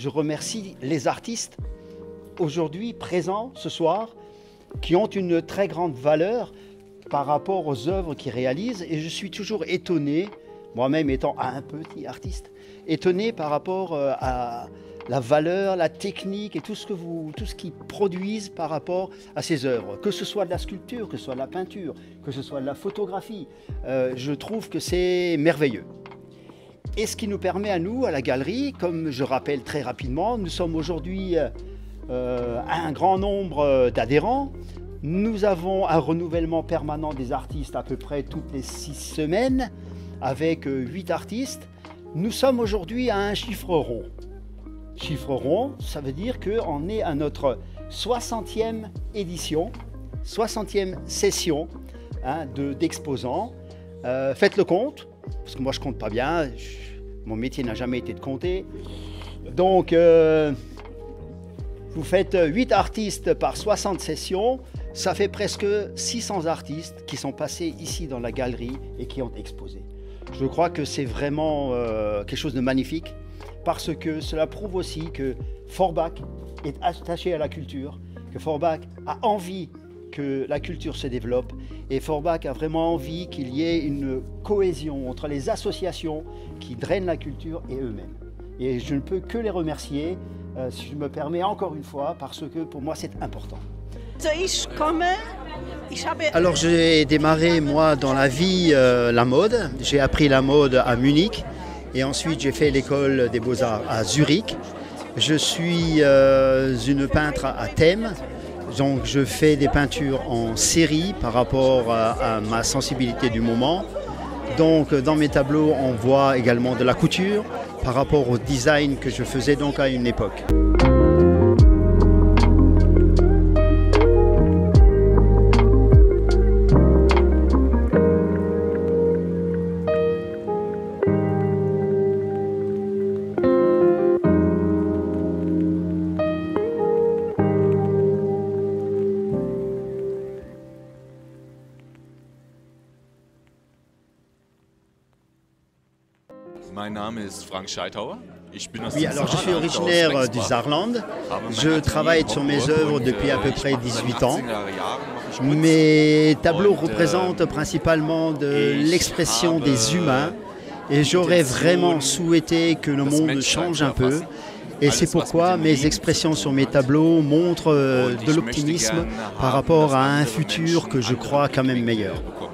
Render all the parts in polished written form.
je remercie les artistes aujourd'hui présents ce soir qui ont une très grande valeur par rapport aux œuvres qu'ils réalisent. Et je suis toujours étonné, moi-même étant un petit artiste, étonné par rapport à la valeur, la technique et tout ce qu'ils produisent par rapport à ces œuvres. Que ce soit de la sculpture, que ce soit de la peinture, que ce soit de la photographie, je trouve que c'est merveilleux. Et ce qui nous permet à nous, à la galerie, comme je rappelle très rapidement, nous sommes aujourd'hui un grand nombre d'adhérents. Nous avons un renouvellement permanent des artistes à peu près toutes les 6 semaines, avec 8 artistes. Nous sommes aujourd'hui à un chiffre rond. Chiffre rond, ça veut dire qu'on est à notre 60e édition, 60e session d'exposants. Faites le compte, parce que moi je ne compte pas bien, mon métier n'a jamais été de compter. Donc, vous faites 8 artistes par 60 sessions, ça fait presque 600 artistes qui sont passés ici dans la galerie et qui ont exposé. Je crois que c'est vraiment quelque chose de magnifique, parce que cela prouve aussi que Forbach est attaché à la culture, que Forbach a envie que la culture se développe, et Forbach a vraiment envie qu'il y ait une cohésion entre les associations qui drainent la culture et eux-mêmes. Et je ne peux que les remercier, si je me permets encore une fois, parce que pour moi c'est important. Alors j'ai démarré moi dans la vie la mode, j'ai appris la mode à Munich et ensuite j'ai fait l'école des beaux-arts à Zurich. Je suis une peintre à thème, donc je fais des peintures en série par rapport à ma sensibilité du moment. Donc dans mes tableaux on voit également de la couture par rapport au design que je faisais donc à une époque. Oui, alors je suis originaire du Saarland. Je travaille sur mes œuvres depuis à peu près 18 ans. Mes tableaux représentent principalement de l'expression des humains et j'aurais vraiment souhaité que le monde change un peu. Et c'est pourquoi mes expressions sur mes tableaux montrent de l'optimisme par rapport à un futur que je crois quand même meilleur.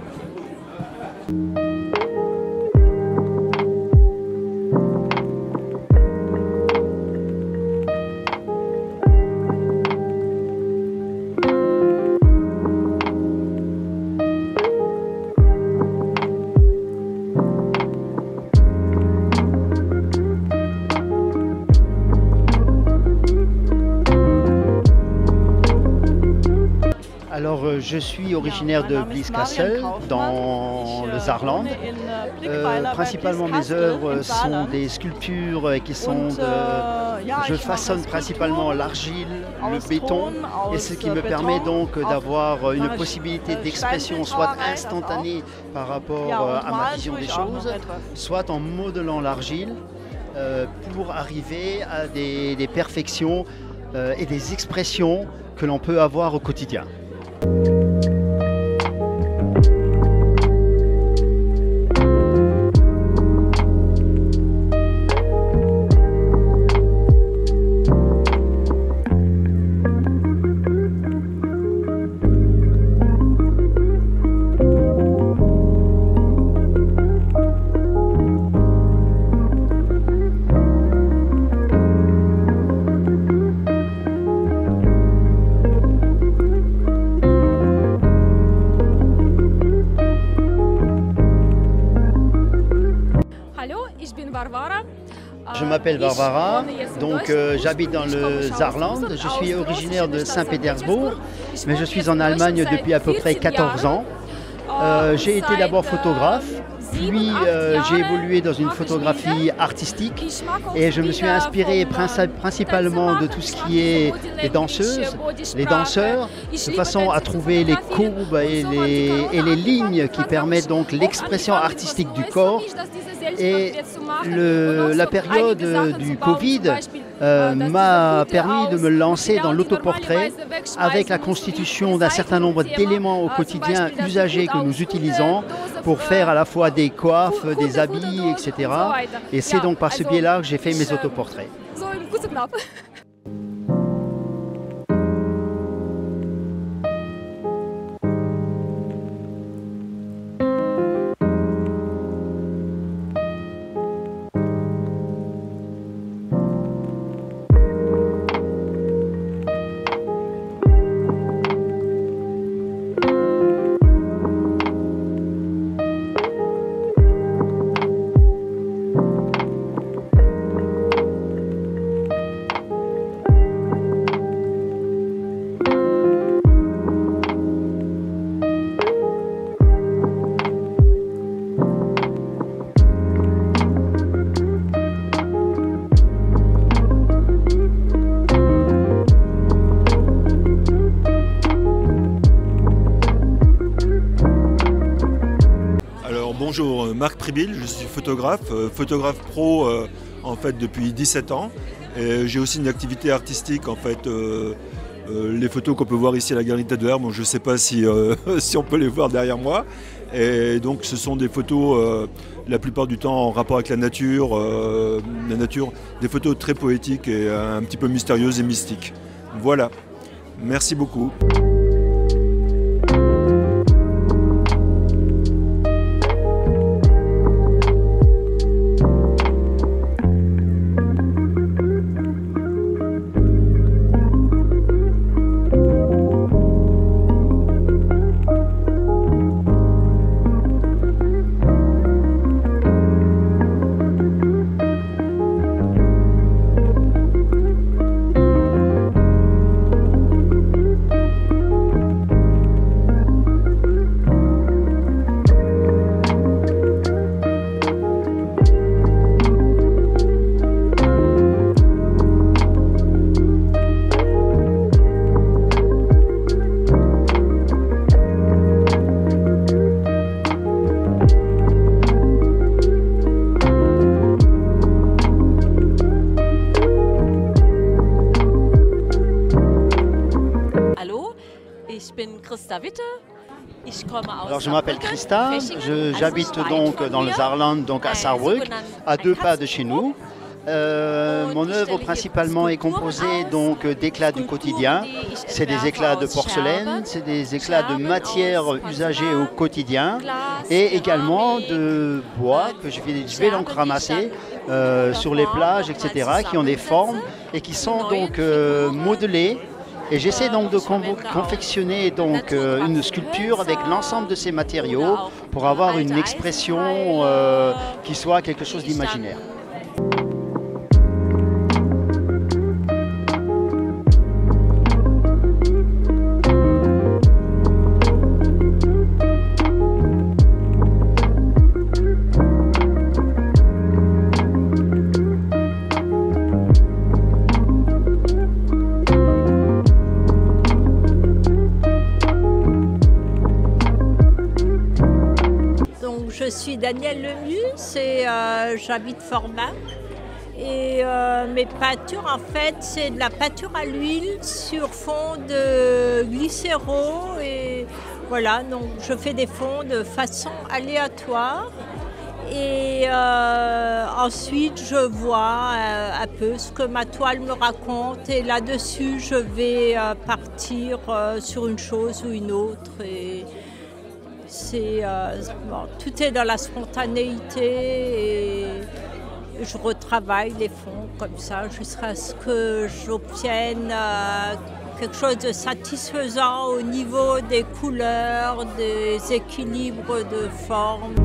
Alors, je suis originaire de Blieskastel, dans le Saarland. Principalement, mes œuvres sont des sculptures qui sont je façonne principalement l'argile, le béton, et ce qui me permet donc d'avoir une possibilité d'expression soit instantanée par rapport à ma vision des choses, soit en modelant l'argile pour arriver à des perfections et des expressions que l'on peut avoir au quotidien. Je m'appelle Barbara, donc j'habite dans le Saarland. Je suis originaire de Saint-Pétersbourg, mais je suis en Allemagne depuis à peu près 14 ans. J'ai été d'abord photographe, puis j'ai évolué dans une photographie artistique et je me suis inspiré principalement de tout ce qui est les danseuses, les danseurs, de façon à trouver les courbes et les lignes qui permettent donc l'expression artistique du corps. Et la période du Covid m'a permis de me lancer dans l'autoportrait avec la constitution d'un certain nombre d'éléments au quotidien usagés que nous utilisons pour faire à la fois des coiffes, des habits, etc. Et c'est donc par ce biais-là que j'ai fait mes autoportraits. Bonjour, Marc Pribil, je suis photographe pro en fait depuis 17 ans. J'ai aussi une activité artistique en fait, les photos qu'on peut voir ici à la Galerie Tadler, bon, je ne sais pas si, si on peut les voir derrière moi. Et donc ce sont des photos la plupart du temps en rapport avec la nature, des photos très poétiques et un petit peu mystérieuses et mystiques. Voilà, merci beaucoup. Alors je m'appelle Christa, j'habite donc dans le Saarland, donc à Saarbrück, à 2 pas de chez nous. Mon œuvre principalement est composée donc d'éclats du quotidien. C'est des éclats de porcelaine, c'est des éclats de matière usagée au quotidien et également de bois que je vais donc ramasser sur les plages, etc., qui ont des formes et qui sont donc modelés. Et j'essaie donc de confectionner donc, une sculpture avec l'ensemble de ces matériaux pour avoir une expression qui soit quelque chose d'imaginaire. Je suis Danielle Lemus et j'habite Forbach. Et mes peintures, en fait, c'est de la peinture à l'huile sur fond de glycéro. Et voilà, donc je fais des fonds de façon aléatoire. Et ensuite, je vois un peu ce que ma toile me raconte. Et là-dessus, je vais partir sur une chose ou une autre. Et bon, tout est dans la spontanéité et je retravaille les fonds comme ça jusqu'à ce que j'obtienne quelque chose de satisfaisant au niveau des couleurs, des équilibres de forme.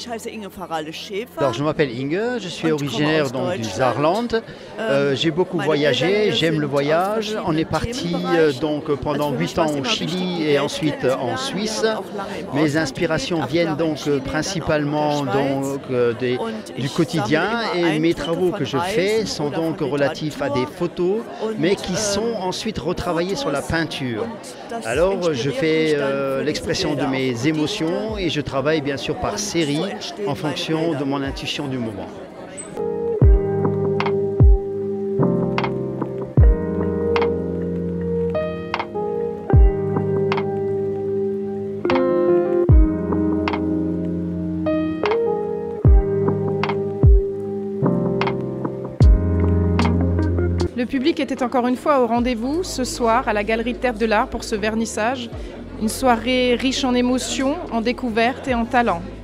Alors, je m'appelle Inge, je suis originaire donc, du Saarland. J'ai beaucoup voyagé, j'aime le voyage. On est parti donc pendant 8 ans au Chili et ensuite en Suisse. Mes inspirations viennent donc principalement donc, du quotidien et mes travaux que je fais sont donc relatifs à des photos, mais qui sont ensuite retravaillés sur la peinture. Alors, je fais l'expression de mes émotions et je travaille bien sûr par série en fonction de mon intuition du moment. Le public était encore une fois au rendez-vous ce soir à la Galerie Terre de l'Art pour ce vernissage. Une soirée riche en émotions, en découvertes et en talents.